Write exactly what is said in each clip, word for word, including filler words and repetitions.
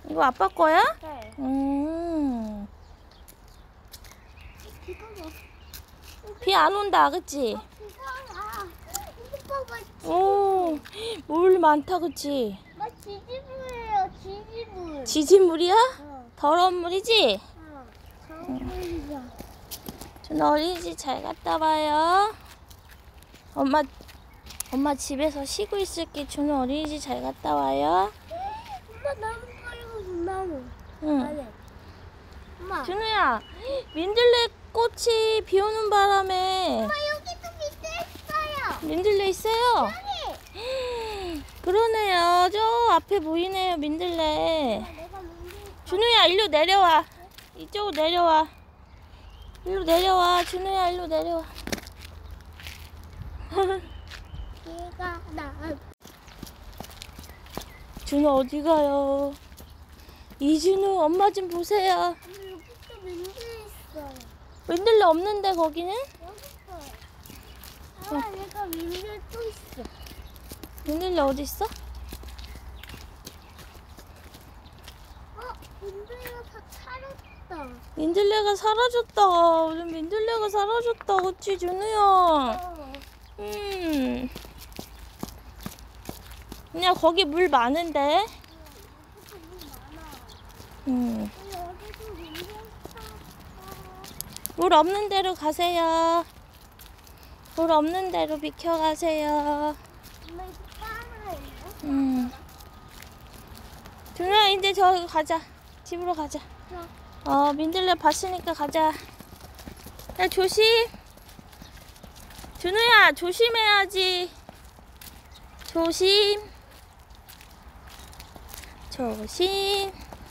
이거 아빠 거야? 네. 음. 비가 와. 비 안 온다, 그치? 비가 와. 이거 봐봐. 오, 물 많다, 그치? 막 지지물이에요. 지지물. 지진물이야? 어. 더러운 물이지? 어. 정물이야. 준 어린이집 잘 갔다 와요. 엄마, 엄마 집에서 쉬고 있을게. 준 어린이집 잘 갔다 와요. 엄마 나무 가리고 나무. 응. 안에. 엄마. 준우야, 민들레 꽃이 비 오는 바람에 엄마 여기도 밑에 있어요. 민들레 있어요? 여기. 그러네요. 저 앞에 보이네요, 민들레. 내가 문제. 준우야, 일로 내려와. 이쪽으로 내려와. 일로 내려와. 준우야, 일로 내려와. 얘가 나. 준우 어디 가요? 이준우, 엄마 좀 보세요. 엄마 여기도 민들 있어요. 민들레 없는데 거기는? 여기 있어요. 아, 내가 민들 또 있어. 민들레 어디 있어? 어, 민들이가 다 살았다. 민들레가 사라졌다. 요즘 민들레가 사라졌다. 그치, 준우야? 어. 음. 그냥 거기 물 많은데? 여기도 물 많아. 음. 여기도 민들 있어. 물 없는 데로 가세요. 물 없는 데로 비켜가세요. 엄마 이거 따라해. 음. 준우야, 이제 저기 가자. 집으로 가자. 어, 민들레 봤으니까 가자. 야, 조심. 준우야, 조심해야지. 조심. 조심.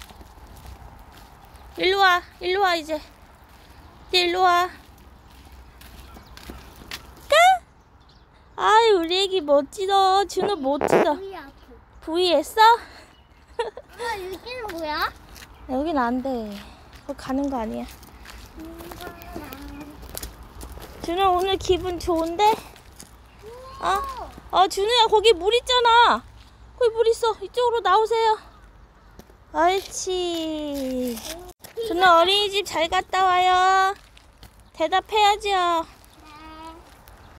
일로 와. 일로 와, 이제. 이제 일로 와. 까? 아이, 우리 애기 멋지다. 준우 멋지다. 우리 아프. 부위 했어? 엄마 여기는 뭐야? 여긴 안 돼. 거기 가는 거 아니야. 준우 오늘 기분 좋은데? 어? 어, 준우야, 거기 물 있잖아. 거기 물 있어. 이쪽으로 나오세요. 옳지. 준우 어린이집 잘 갔다 와요. 대답해야죠.